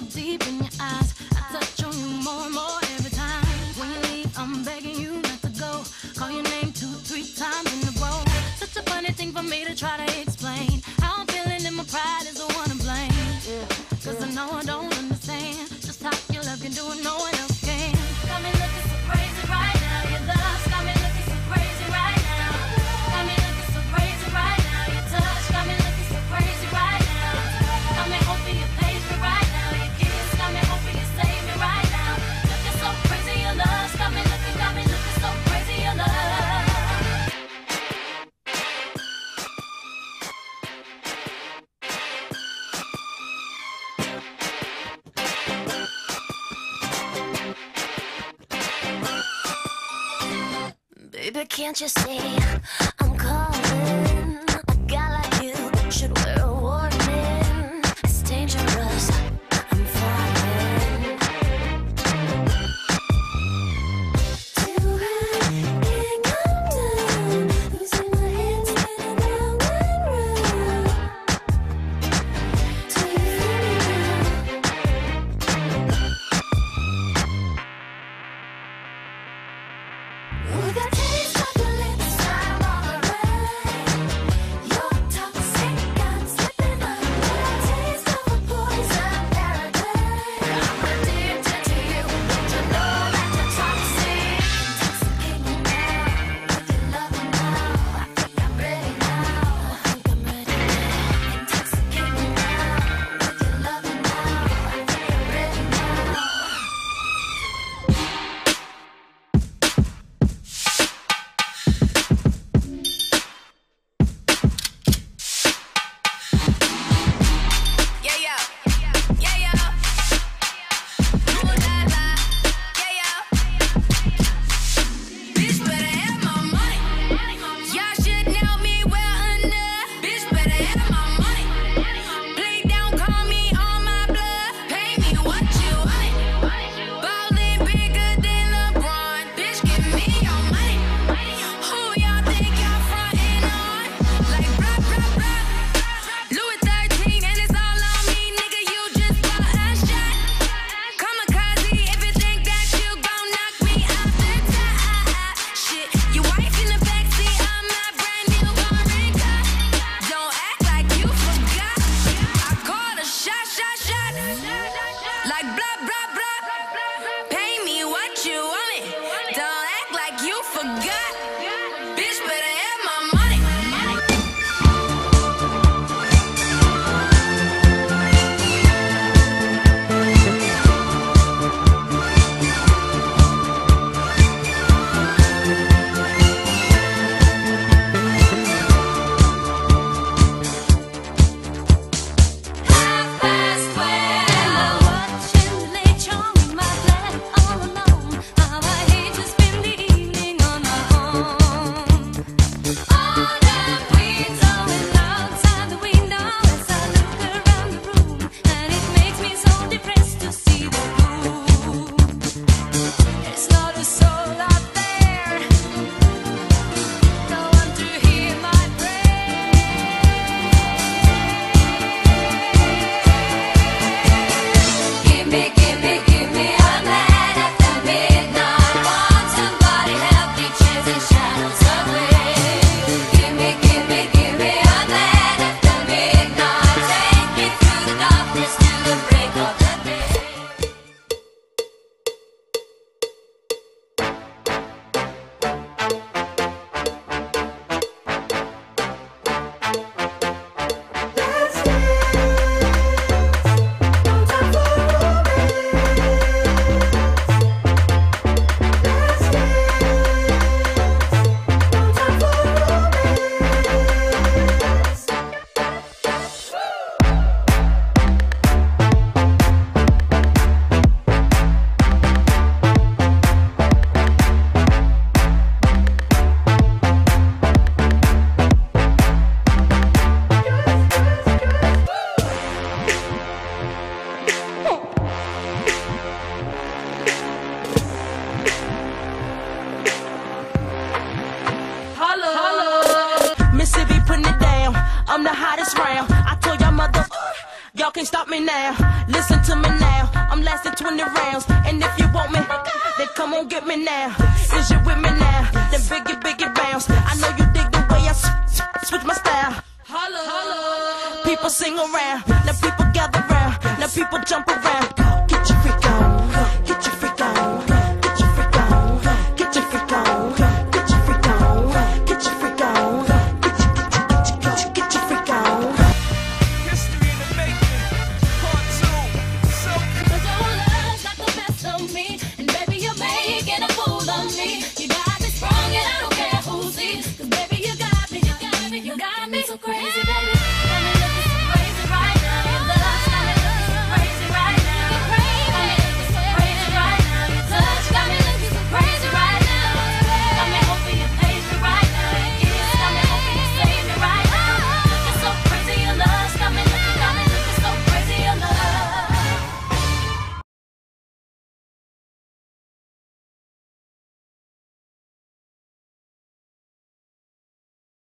deep in your eyes. I touch on you more and more every time. When you leave, I'm begging you not to go. Call your name 2, 3 times in a row. Such a funny thing for me to try to explain. How I'm feeling and my pride is the one to blame. Cause I know I don't understand just how your love can do it, no one else can. Got me looking so crazy right now. Your love got me looking so crazy right now. Got me looking so crazy right now. Your touch got me looking so crazy right now. Got me hoping you page me right now. Your kiss got me hoping you save me right now. Looking so crazy, your love got me looking so crazy, your love. Baby, can't you see I'm calling? A guy like you should wear a warning. It's dangerous, I'm falling. Till I can't come down, losing my head, spinning round and round. Till you feel me now. We got taste like a lips, I'm all y'all can't stop me now. Listen to me now, I'm lasting 20 rounds. And if you want me, then come on get me now. Is you with me now? Then biggie bounce. I know you dig the way I switch my style. Holla, holla. People sing around, now people gather